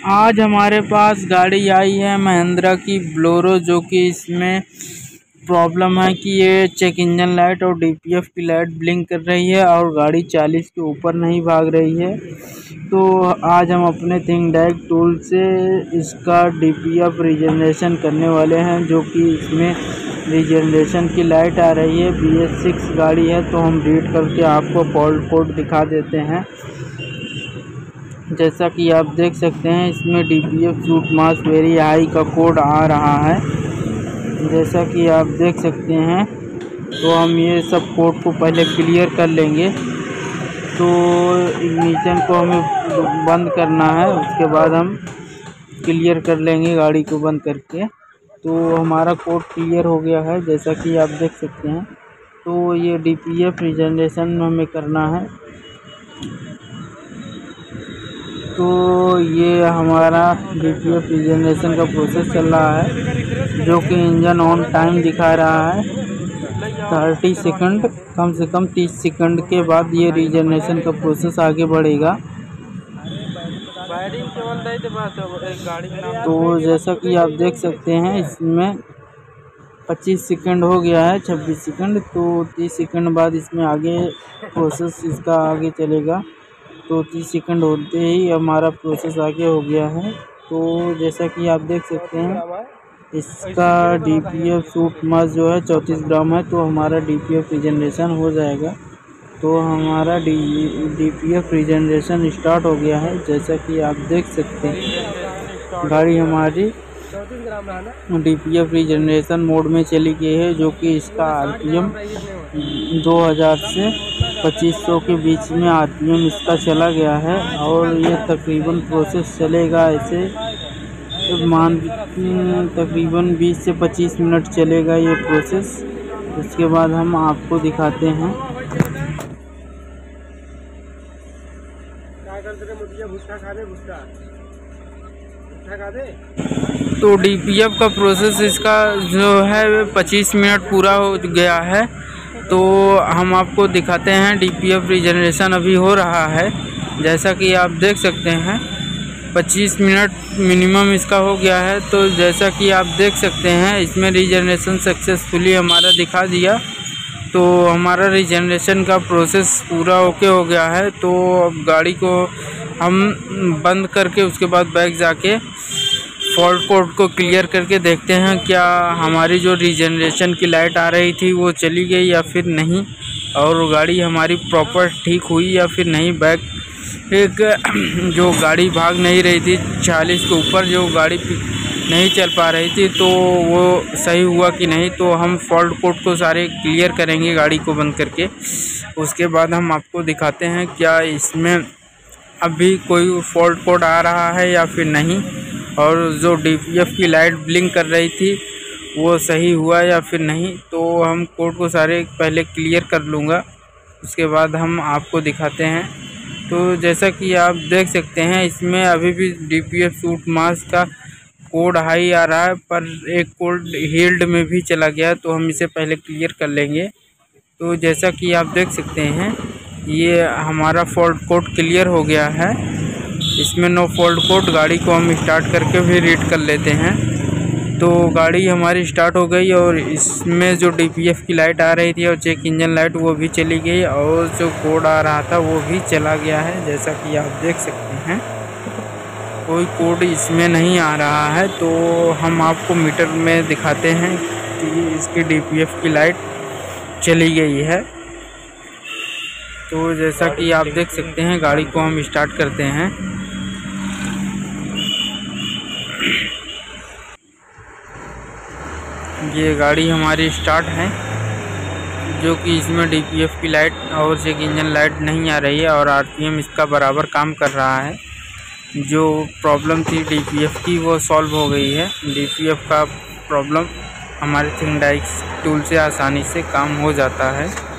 आज हमारे पास गाड़ी आई है महिंद्रा की बोलेरो, जो कि इसमें प्रॉब्लम है कि ये चेक इंजन लाइट और डीपीएफ की लाइट ब्लिंक कर रही है और गाड़ी 40 के ऊपर नहीं भाग रही है। तो आज हम अपने थिंकडेक टूल से इसका डीपीएफ रीजनरेशन करने वाले हैं, जो कि इसमें रीजनरेशन की लाइट आ रही है। BS6 गाड़ी है, तो हम रीड करके आपको फॉल्ट कोड दिखा देते हैं। जैसा कि आप देख सकते हैं, इसमें DPF soot mass very high का कोड आ रहा है। जैसा कि आप देख सकते हैं, तो हम ये सब कोड को पहले क्लियर कर लेंगे। तो इग्निशन को हमें बंद करना है, उसके बाद हम क्लियर कर लेंगे गाड़ी को बंद करके। तो हमारा कोड क्लियर हो गया है, जैसा कि आप देख सकते हैं। तो ये डीपीएफ रीजनरेशन हमें करना है। तो ये हमारा डीपीएफ रीजनरेशन का प्रोसेस चल रहा है, जो कि इंजन ऑन टाइम दिखा रहा है 30 सेकंड। कम से कम 30 सेकंड के बाद ये रीजनरेशन का प्रोसेस आगे बढ़ेगा। तो जैसा कि आप देख सकते हैं, इसमें 25 सेकंड हो गया है, 26 सेकंड। तो 30 सेकंड बाद इसमें आगे प्रोसेस इसका आगे चलेगा। तो 30 सेकंड होते ही हमारा प्रोसेस आगे हो गया है। तो जैसा कि आप देख सकते हैं, इसका डीपीएफ सूट मास जो है 34 ग्राम है, तो हमारा डीपीएफ रीजनरेशन हो जाएगा। तो हमारा डीपीएफ रीजनरेशन स्टार्ट हो गया है। जैसा कि आप देख सकते हैं, गाड़ी हमारी डीपीएफ रीजनरेशन मोड में चली गई है, जो कि इसका आरपीएम 2000 से 2500 के बीच में आरपीएम इसका चला गया है। और ये तकरीबन प्रोसेस चलेगा ऐसे तकरीबन 20 से 25 मिनट चलेगा ये प्रोसेस। उसके बाद हम आपको दिखाते हैं। तो डीपीएफ का प्रोसेस इसका जो है 25 मिनट पूरा हो गया है। तो हम आपको दिखाते हैं, डीपीएफ रीजनरेशन अभी हो रहा है। जैसा कि आप देख सकते हैं, 25 मिनट मिनिमम इसका हो गया है। तो जैसा कि आप देख सकते हैं, इसमें रीजनरेशन सक्सेसफुली हमारा दिखा दिया। तो हमारा रीजनरेशन का प्रोसेस पूरा ओके हो गया है। तो अब गाड़ी को हम बंद करके उसके बाद बैक जाके फॉल्ट कोड को क्लियर करके देखते हैं, क्या हमारी जो रीजनरेशन की लाइट आ रही थी वो चली गई या फिर नहीं, और गाड़ी हमारी प्रॉपर ठीक हुई या फिर नहीं। बैक एक जो गाड़ी भाग नहीं रही थी 40 के ऊपर, जो गाड़ी नहीं चल पा रही थी, तो वो सही हुआ कि नहीं। तो हम फॉल्ट कोड को सारे क्लियर करेंगे गाड़ी को बंद करके। उसके बाद हम आपको दिखाते हैं क्या इसमें अभी कोई फॉल्ट कोड आ रहा है या फिर नहीं, और जो डीपीएफ की लाइट ब्लिंक कर रही थी वो सही हुआ या फिर नहीं। तो हम कोड को सारे पहले क्लियर कर लूँगा, उसके बाद हम आपको दिखाते हैं। तो जैसा कि आप देख सकते हैं, इसमें अभी भी डीपीएफ सूट मास का कोड हाई आ रहा है, पर एक कोड हील्ड में भी चला गया, तो हम इसे पहले क्लियर कर लेंगे। तो जैसा कि आप देख सकते हैं, ये हमारा फॉल्ट कोड क्लियर हो गया है। इसमें नो फॉल्ट कोड। गाड़ी को हम स्टार्ट करके भी रीड कर लेते हैं। तो गाड़ी हमारी स्टार्ट हो गई, और इसमें जो डीपीएफ की लाइट आ रही थी और चेक इंजन लाइट वो भी चली गई, और जो कोड आ रहा था वो भी चला गया है। जैसा कि आप देख सकते हैं, कोई कोड इसमें नहीं आ रहा है। तो हम आपको मीटर में दिखाते हैं कि इसकी डीपीएफ की लाइट चली गई है। तो जैसा कि आप देख सकते हैं, गाड़ी को हम स्टार्ट करते हैं। ये गाड़ी हमारी स्टार्ट है, जो कि इसमें डीपीएफ की लाइट और चेक इंजन लाइट नहीं आ रही है, और आरपीएम इसका बराबर काम कर रहा है। जो प्रॉब्लम थी डीपीएफ की वो सॉल्व हो गई है। डीपीएफ का प्रॉब्लम हमारे थिंकडेक टूल से आसानी से काम हो जाता है।